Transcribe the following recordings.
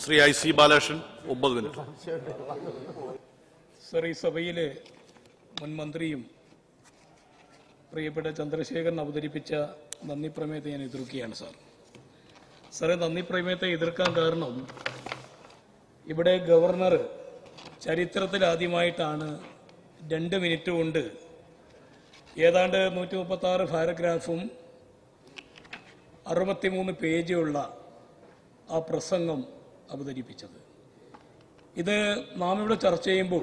Shri IC Balakrishnan 9 minute. Sir, ഈ സഭയിലെ മുൻ മന്ത്രിയും പ്രിയപ്പെട്ട ചന്ദ്രശേഖരൻ അവതരിപ്പിച്ച നന്ദി പ്രമേയത്തെ ഞാൻ എതിർക്കുകയാണ് സാർ. സാറേ, നന്ദി പ്രമേയത്തെ എതിർക്കാൻ കാരണം ഇവിടെ ഗവർണർ ചരിത്രത്തിൽ ആദ്യമായിട്ടാണ് 2 മിനിറ്റ് കൊണ്ട് ഏതാണ്ട് 136 പാരഗ്രാഫും 63 പേജുള്ള ആ പ്രസംഗം അവതരിപ്പിച്ചത്. ഇത് നാം ഇവിടെ ചർച്ച ചെയ്യുമ്പോൾ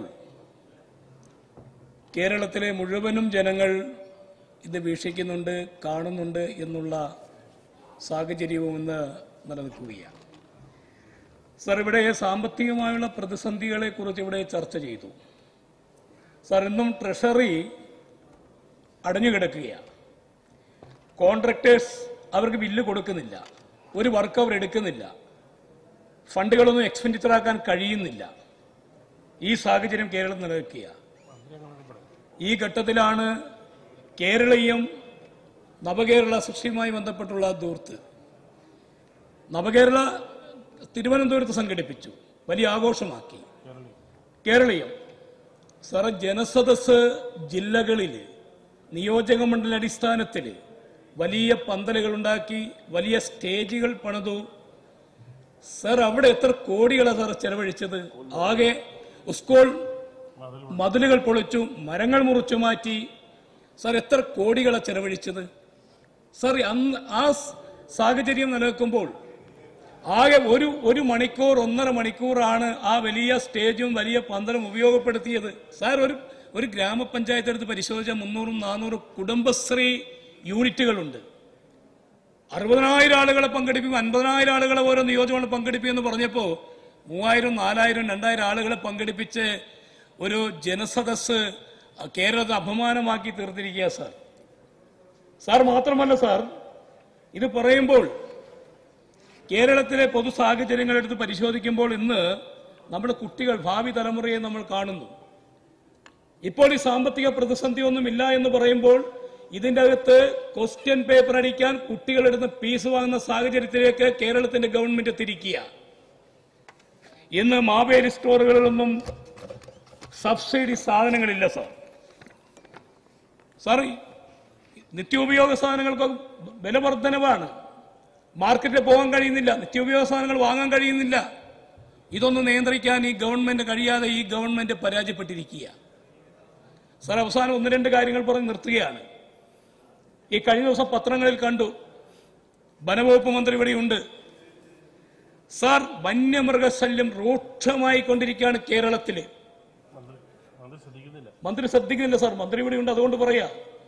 കേരളത്തിലെ മുഴുവനും ജനങ്ങൾ ഇത് വീക്ഷിക്കുന്നുണ്ട്, കാണുന്നുണ്ട് എന്നുള്ള സാഹചര്യവും ഇന്ന് നിലനിൽക്കുകയാണ്. സാർ, ഇവിടെ സാമ്പത്തികമായുള്ള പ്രതിസന്ധികളെ കുറിച്ച് ഇവിടെ ചർച്ച ചെയ്തു. സാർ, ഇന്നും ട്രഷറി അടഞ്ഞുകിടക്കുകയാണ്. കോൺട്രാക്ടേഴ്സ് അവർക്ക് ബില്ല് കൊടുക്കുന്നില്ല, ഒരു വർക്ക് അവർ എടുക്കുന്നില്ല, ഫണ്ടുകളൊന്നും എക്സ്പെൻഡിച്ചർ ആക്കാൻ കഴിയുന്നില്ല. ഈ സാഹചര്യം കേരളത്തിൽ നിലനിൽക്കുക. ഈ ഘട്ടത്തിലാണ് കേരളീയം നവകേരള സൃഷ്ടിയുമായി ബന്ധപ്പെട്ടുള്ള ദൂർത്ത്. നവകേരള തിരുവനന്തപുരത്ത് സംഘടിപ്പിച്ചു, വലിയ ആഘോഷമാക്കി. കേരളീയം സാർ, ജനസദസ് ജില്ലകളിൽ നിയോജക മണ്ഡല അടിസ്ഥാനത്തിൽ വലിയ പന്തലുകൾ ഉണ്ടാക്കി, വലിയ സ്റ്റേജുകൾ പണിതു. സർ, അവിടെ എത്ര കോടികളാണ് സാർ ചെലവഴിച്ചത്? ആകെ സ്കൂൾ മതിലുകൾ പൊളിച്ചു, മരങ്ങൾ മുറിച്ചു മാറ്റി. സാർ, എത്ര കോടികളാണ് ചെലവഴിച്ചത്? സാർ, അന്ന് ആ സാഹചര്യം നിലനിൽക്കുമ്പോൾ ആകെ ഒരു മണിക്കൂർ 1.5 മണിക്കൂറാണ് ആ വലിയ സ്റ്റേജും വലിയ പന്തലും ഉപയോഗപ്പെടുത്തിയത്. സാർ, ഒരു ഗ്രാമപഞ്ചായത്ത് എടുത്ത് പരിശോധിച്ചാൽ 300-400 കുടുംബശ്രീ യൂണിറ്റുകളുണ്ട്. 60,000 ആളുകളെ പങ്കെടുപ്പിക്കും, 50,000 ആളുകളെ ഓരോ നിയോജകങ്ങൾ പങ്കെടുപ്പിക്കുമെന്ന് പറഞ്ഞപ്പോൾ 3,000, 4,000, 2,000 ആളുകളെ പങ്കെടുപ്പിച്ച് ഒരു ജനസദസ് കേരളത്തെ അപമാനമാക്കി തീർത്തിരിക്കുക സാർ. സാർ, മാത്രമല്ല സാർ, ഇത് പറയുമ്പോൾ കേരളത്തിലെ പൊതു സാഹചര്യങ്ങൾ എടുത്ത് പരിശോധിക്കുമ്പോൾ ഇന്ന് നമ്മുടെ കുട്ടികൾ, ഭാവി തലമുറയെ നമ്മൾ കാണുന്നു. ഇപ്പോൾ ഈ സാമ്പത്തിക പ്രതിസന്ധി ഒന്നുമില്ല എന്ന് പറയുമ്പോൾ ഇതിന്റെ അകത്ത് ക്വസ്റ്റ്യൻ പേപ്പർ അടിക്കാൻ കുട്ടികളെടുത്ത് ഫീസ് വാങ്ങുന്ന സാഹചര്യത്തിലേക്ക് കേരളത്തിന്റെ ഗവൺമെന്റ് തിരിക്കുക. ഇന്ന് മാവേലി സ്റ്റോറുകളിലൊന്നും സബ്സിഡി സാധനങ്ങളില്ല സാർ. സാർ, നിത്യോപയോഗ സാധനങ്ങൾക്ക് വില വർധനവാണ്. മാർക്കറ്റിൽ പോകാൻ കഴിയുന്നില്ല, നിത്യോപയോഗ സാധനങ്ങൾ വാങ്ങാൻ കഴിയുന്നില്ല. ഇതൊന്നും നിയന്ത്രിക്കാൻ ഈ ഗവൺമെന്റ് കഴിയാതെ ഈ ഗവൺമെന്റ് പരാജയപ്പെട്ടിരിക്കുക. സാർ, അവസാനം 1-2 കാര്യങ്ങൾ പറഞ്ഞ് നിർത്തുകയാണ്. ഈ കഴിഞ്ഞ ദിവസം പത്രങ്ങളിൽ കണ്ടു, വനവകുപ്പ് മന്ത്രി ഇവിടെയുണ്ട്. സാർ, വന്യമൃഗശല്യം രൂക്ഷമായി കൊണ്ടിരിക്കുകയാണ് കേരളത്തില്. മന്ത്രി ശ്രദ്ധിക്കുന്നില്ല സാർ, മന്ത്രി ഇവിടെയുണ്ട്, അതുകൊണ്ട് പറയാ.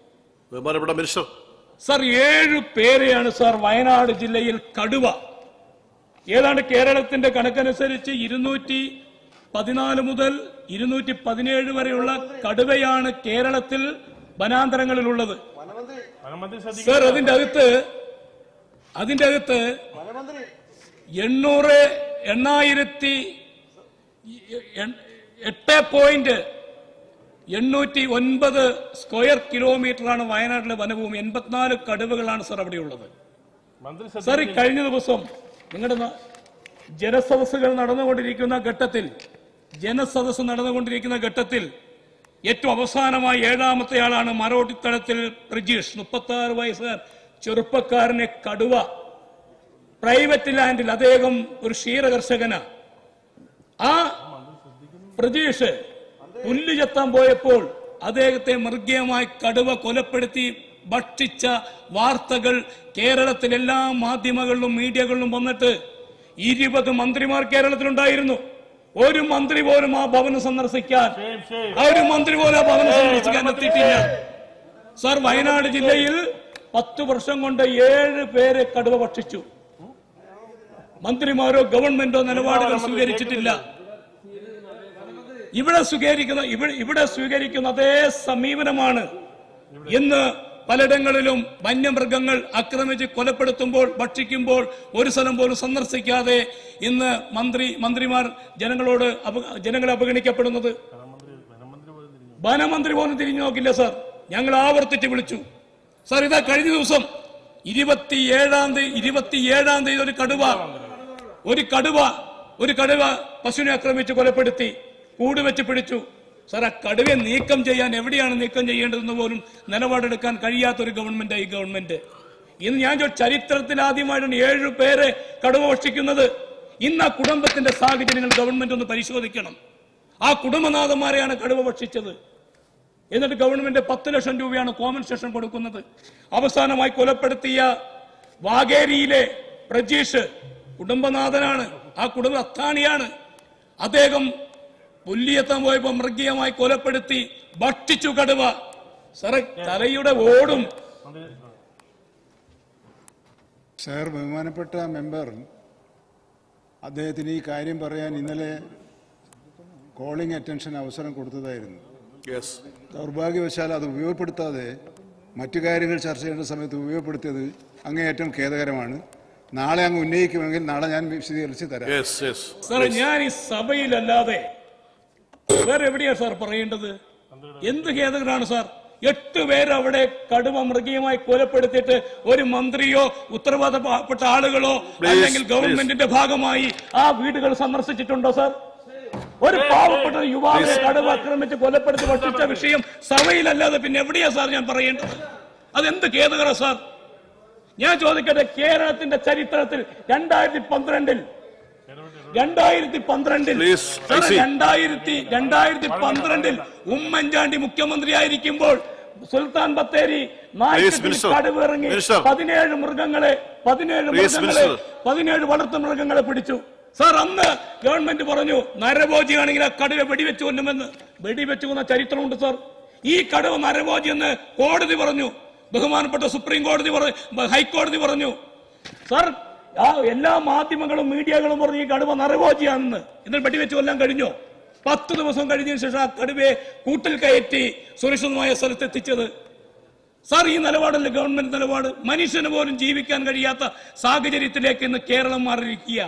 സാർ, 7 പേരെയാണ് സാർ വയനാട് ജില്ലയിൽ കടുവ, ഏതാണ്ട് കേരളത്തിന്റെ കണക്കനുസരിച്ച് 214 മുതൽ 217 വരെയുള്ള കടുവയാണ് കേരളത്തിൽ വനാന്തരങ്ങളിലുള്ളത്. സാർ, അതിന്റെ അകത്ത് 809 സ്ക്വയർ കിലോമീറ്ററാണ് വയനാട്ടിലെ വനഭൂമി. 84 കടുവകളാണ് സാർ അവിടെയുള്ളത്. സാർ, ഈ കഴിഞ്ഞ ദിവസം നിങ്ങളുടെ ജനസദസ്സ് നടന്നുകൊണ്ടിരിക്കുന്ന ഘട്ടത്തിൽ ഏറ്റവും അവസാനമായി 7ാമത്തെ ആളാണ് മരോട്ടിത്തടത്തിൽ പ്രജീഷ്, 36 വയസ്സുകാരൻ ചെറുപ്പക്കാരനെ കടുവ പ്രൈവറ്റ് ലാൻഡിൽ, അദ്ദേഹം ഒരു ക്ഷീരകർഷകനാണ്. ആ പ്രജീഷ് പുല്ല് ചെത്താൻ പോയപ്പോൾ അദ്ദേഹത്തെ മൃഗീയമായി കടുവ കൊലപ്പെടുത്തി ഭക്ഷിച്ച വാർത്തകൾ കേരളത്തിലെ എല്ലാ മാധ്യമങ്ങളിലും മീഡിയകളിലും വന്നിട്ട് 20 മന്ത്രിമാർ കേരളത്തിലുണ്ടായിരുന്നു. ഒരു മന്ത്രി പോലും ആ ഭവനം സന്ദർശിക്കാൻ എത്തിയിട്ടില്ല. സാർ, വയനാട് ജില്ലയിൽ 10 വർഷം കൊണ്ട് 7 പേരെ കടുവ ഭക്ഷിച്ചു. മന്ത്രിമാരോ ഗവൺമെന്റോ നിലപാടുകൾ സ്വീകരിച്ചിട്ടില്ല. ഇവിടെ സ്വീകരിക്കുന്ന അതേ സമീപനമാണ് ഇന്ന് പലയിടങ്ങളിലും വന്യമൃഗങ്ങൾ ആക്രമിച്ച് കൊലപ്പെടുത്തുമ്പോൾ, ഭക്ഷിക്കുമ്പോൾ ഒരു സ്ഥലം പോലും സന്ദർശിക്കാതെ ഇന്ന് മന്ത്രിമാർ ജനങ്ങളെ അവഗണിക്കപ്പെടുന്നത്. വനമന്ത്രി പോലും തിരിഞ്ഞു നോക്കില്ല സാർ. ഞങ്ങൾ ആവർത്തിച്ച് വിളിച്ചു സാർ. ഇതാ കഴിഞ്ഞ ദിവസം 27-ാം തീയതി ഒരു കടുവ ഒരു കടുവ പശുവിനെ ആക്രമിച്ച് കൊലപ്പെടുത്തി, കൂട് വെച്ച് പിടിച്ചു. സാർ, ആ കടുവയെ നീക്കം ചെയ്യാൻ എവിടെയാണ് നീക്കം ചെയ്യേണ്ടതെന്ന് പോലും നിലപാടെടുക്കാൻ കഴിയാത്തൊരു ഗവൺമെന്റ് ഈ ഗവൺമെന്റ്. ഇന്ന് ഞാൻ ചരിത്രത്തിൽ ആദ്യമായിട്ടാണ് 7 പേരെ കടുവ ഭക്ഷിക്കുന്നത്. ഇന്ന് ആ കുടുംബത്തിന്റെ സാഹചര്യങ്ങൾ ഗവൺമെന്റ് ഒന്ന് പരിശോധിക്കണം. ആ കുടുംബനാഥന്മാരെയാണ് കടുവ ഭക്ഷിച്ചത്. എന്നിട്ട് ഗവൺമെന്റ് 10 ലക്ഷം രൂപയാണ് കോമ്പൻസേഷൻ കൊടുക്കുന്നത്. അവസാനമായി കൊലപ്പെടുത്തിയ വാഗേരിയിലെ പ്രജീഷ് കുടുംബനാഥനാണ്, ആ കുടുംബ അത്താണിയാണ്. അദ്ദേഹം പുല്ലിയെത്താൻ പോയപ്പോ മൃഗീയമായി കൊലപ്പെടുത്തി ഭക്ഷിച്ചു കടുവ. സാറേ, തലയുടെ ഓടും. സാർ, ബഹുമാനപ്പെട്ട മെമ്പർ, അദ്ദേഹത്തിന് ഈ കാര്യം പറയാൻ ഇന്നലെ കോളിംഗ് അറ്റൻഷൻ അവസരം കൊടുത്തതായിരുന്നു. ദൗർഭാഗ്യവശാൽ അത് ഉപയോഗപ്പെടുത്താതെ മറ്റു കാര്യങ്ങൾ ചർച്ച ചെയ്യേണ്ട സമയത്ത് ഉപയോഗപ്പെടുത്തിയത് അങ്ങേയറ്റം ഖേദകരമാണ്. നാളെ അങ്ങ് ഉന്നയിക്കുമെങ്കിൽ നാളെ ഞാൻ വിശദീകരിച്ച് തരാം. സാർ, ഞാൻ ഈ സഭയിലല്ലാതെ വേറെ എവിടെയാ സാർ പറയേണ്ടത്? എന്ത് ഖേദകരാണ് സാർ? 8 പേര് അവിടെ കടുവ മൃഗീയമായി കൊലപ്പെടുത്തിയിട്ട് ഒരു മന്ത്രിയോ ഉത്തരവാദപ്പെട്ട ആളുകളോ അല്ലെങ്കിൽ ഗവൺമെന്റിന്റെ ഭാഗമായി ആ വീടുകൾ സന്ദർശിച്ചിട്ടുണ്ടോ സാർ? ഒരു പാവപ്പെട്ട യുവാവിനെ കടുവ ആക്രമിച്ച് കൊലപ്പെടുത്തി ഭക്ഷിച്ച വിഷയം സഭയിലല്ലാതെ പിന്നെ എവിടെയാ സാർ ഞാൻ പറയേണ്ടത്? അതെന്ത് ഖേദകര സാർ? ഞാൻ ചോദിക്കട്ടെ, കേരളത്തിന്റെ ചരിത്രത്തിൽ 2012 ഉമ്മൻചാണ്ടി മുഖ്യമന്ത്രിയായിരിക്കുമ്പോൾ സുൽത്താൻ ബത്തേരി കടുവ ഇറങ്ങി 17 വളർത്തു മൃഗങ്ങളെ പിടിച്ചു. സാർ, അന്ന് ഗവൺമെന്റ് പറഞ്ഞു നരഭോജിയാണെങ്കിൽ ആ കടുവ വെടിവെച്ച് കൊല്ലുമെന്ന്. വെടിവെച്ച് കൊന്ന ചരിത്രമുണ്ട് സാർ. ഈ കടുവ നരഭോജി എന്ന് കോടതി പറഞ്ഞു, ബഹുമാനപ്പെട്ട സുപ്രീം കോടതി ഹൈക്കോടതി പറഞ്ഞു. സാർ, ആ എല്ലാ മാധ്യമങ്ങളും മീഡിയകളും പറഞ്ഞു ഈ കടുവ നരഭോജിയാണെന്ന്. എന്നിട്ട് വെടിവെച്ച് കൊല്ലാൻ കഴിഞ്ഞോ? 10 ദിവസം കഴിഞ്ഞതിന് ശേഷം ആ കടുവയെ കൂട്ടിൽ കയറ്റി സുരക്ഷിതമായ സ്ഥലത്തെത്തിച്ചത്. സാർ, ഈ നിലപാടല്ലേ ഗവൺമെന്റ് നിലപാട്? മനുഷ്യന് പോലും ജീവിക്കാൻ കഴിയാത്ത സാഹചര്യത്തിലേക്ക് ഇന്ന് കേരളം മാറിയിരിക്കുക.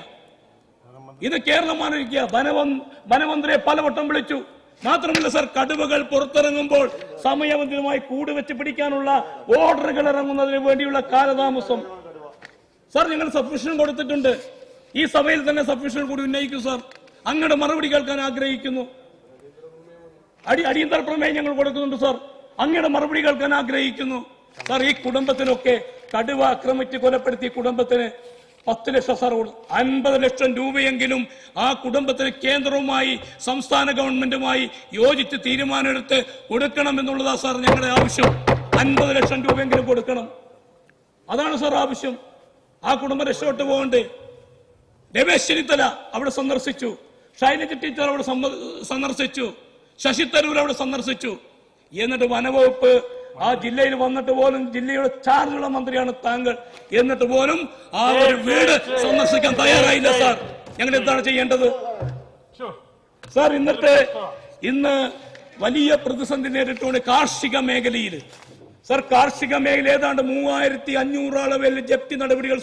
വനമന്ത്രിയെ പലവട്ടം വിളിച്ചു. മാത്രമല്ല സാർ, കടുവകൾ പുറത്തിറങ്ങുമ്പോൾ സമയബന്ധിതമായി കൂട് വെച്ച് പിടിക്കാനുള്ള ഓർഡറുകൾ ഇറങ്ങുന്നതിന് വേണ്ടിയുള്ള കാലതാമസം. സാർ, ഞങ്ങൾ സബ്മിഷൻ കൊടുത്തിട്ടുണ്ട്. ഈ സഭയിൽ തന്നെ സബ്മിഷൻ കൂടി ഉന്നയിക്കും സാർ. അങ്ങയുടെ മറുപടി കേൾക്കാൻ ആഗ്രഹിക്കുന്നു. അടിയന്തര പ്രമേയം ഞങ്ങൾ കൊടുക്കുന്നുണ്ട് സാർ. അങ്ങയുടെ മറുപടി കേൾക്കാൻ ആഗ്രഹിക്കുന്നു സാർ. ഈ കുടുംബത്തിനൊക്കെ കടുവ ആക്രമിച്ച് കൊലപ്പെടുത്തിയ കുടുംബത്തിന് 10 ലക്ഷം സാർ, 50 ലക്ഷം രൂപയെങ്കിലും ആ കുടുംബത്തിന് കേന്ദ്രവുമായി സംസ്ഥാന ഗവൺമെന്റുമായി യോജിച്ച് തീരുമാനമെടുത്ത് കൊടുക്കണം എന്നുള്ളതാ സാർ ഞങ്ങളുടെ ആവശ്യം. 50 ലക്ഷം രൂപയെങ്കിലും കൊടുക്കണം. അതാണ് സാർ ആവശ്യം. ആ കുടുംബം രക്ഷപ്പെട്ടു പോകണ്ടേ? രമേശ് ചെന്നിത്തല അവിടെ സന്ദർശിച്ചു, ഷൈലജ ടീച്ചർ അവിടെ സന്ദർശിച്ചു, ശശി തരൂർ അവിടെ സന്ദർശിച്ചു. എന്നിട്ട് വനവകുപ്പ് ആ ജില്ലയിൽ വന്നിട്ട് പോലും, ജില്ലയുടെ ചാർജുള്ള മന്ത്രിയാണ് താങ്കൾ, എന്നിട്ട് പോലും ആ ഒരു വീട് സന്ദർശിക്കാൻ തയ്യാറായില്ല സാർ. ഞങ്ങൾ എന്താണ് ചെയ്യേണ്ടത് സാർ? ഇന്ന് വലിയ പ്രതിസന്ധി നേരിട്ടുകൊണ്ട് കാർഷിക മേഖലയിൽ സാർ, കാർഷിക മേഖല ഏതാണ്ട് 3500 അളവിൽ ജപ്തി നടപടികൾ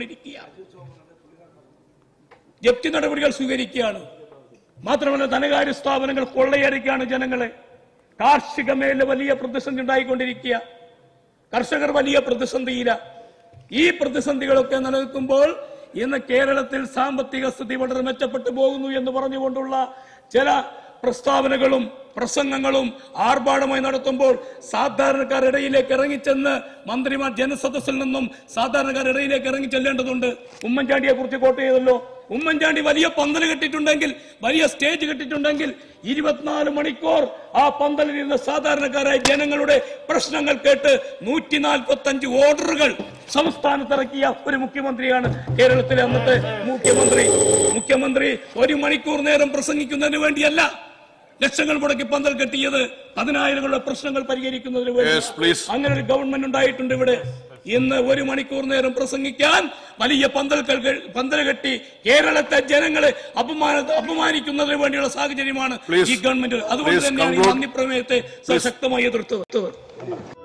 സ്വീകരിക്കുകയാണ്. മാത്രമല്ല, ധനകാര്യ സ്ഥാപനങ്ങൾ കൊള്ളയടിക്കുകയാണ് ജനങ്ങളെ. കാർഷിക മേഖല വലിയ പ്രതിസന്ധി ഉണ്ടായിക്കൊണ്ടിരിക്കുക. കർഷകർ വലിയ പ്രതിസന്ധിയില്ല. ഈ പ്രതിസന്ധികളൊക്കെ നിലനിൽക്കുമ്പോൾ ഇന്ന് കേരളത്തിൽ സാമ്പത്തിക സ്ഥിതി വളരെ മെച്ചപ്പെട്ടു പോകുന്നു എന്ന് പറഞ്ഞുകൊണ്ടുള്ള ചില പ്രസ്താവനകളും പ്രസംഗങ്ങളും ആർഭാടമായി നടത്തുമ്പോൾ സാധാരണക്കാരുടെ ഇടയിലേക്ക് ഇറങ്ങിച്ചെന്ന് മന്ത്രിമാർ ജനസദസ്സിൽ നിന്നും സാധാരണക്കാരുടെ ഇടയിലേക്ക് ഇറങ്ങിച്ചെല്ലേണ്ടതുണ്ട്. ഉമ്മൻചാണ്ടിയെ കുറിച്ച് കോട്ട് ചെയ്തല്ലോ. ഉമ്മൻചാണ്ടി വലിയ പന്തൽ കെട്ടിയിട്ടുണ്ടെങ്കിൽ, വലിയ സ്റ്റേജ് കെട്ടിയിട്ടുണ്ടെങ്കിൽ 24 മണിക്കൂർ ആ പന്തലിരുന്ന സാധാരണക്കാരായ ജനങ്ങളുടെ പ്രശ്നങ്ങൾ കേട്ട് 145 ഓർഡറുകൾ സംസ്ഥാനത്തിറക്കിയ ഒരു മുഖ്യമന്ത്രിയാണ് കേരളത്തിലെ അന്നത്തെ മുഖ്യമന്ത്രി 1 മണിക്കൂർ നേരം പ്രസംഗിക്കുന്നതിന് വേണ്ടിയല്ല ലക്ഷങ്ങൾ മുടക്കി പന്തൽ കെട്ടിയത്, 10,000ങ്ങളുടെ പ്രശ്നങ്ങൾ പരിഹരിക്കുന്നതിന് വേണ്ടി. അങ്ങനെ ഒരു ഗവൺമെന്റ് ഉണ്ടായിട്ടുണ്ട് ഇവിടെ. ഇന്ന് 1 മണിക്കൂർ നേരം പ്രസംഗിക്കാൻ വലിയ പന്തൽ കെട്ടി കേരളത്തെ ജനങ്ങളെ അപമാനിക്കുന്നതിന് വേണ്ടിയുള്ള സാഹചര്യമാണ് ഈ ഗവൺമെന്റ്. അതുകൊണ്ട് തന്നെയാണ് ഈ നന്ദി പ്രമേയത്തെ സശക്തമായി എതിർത്തത്.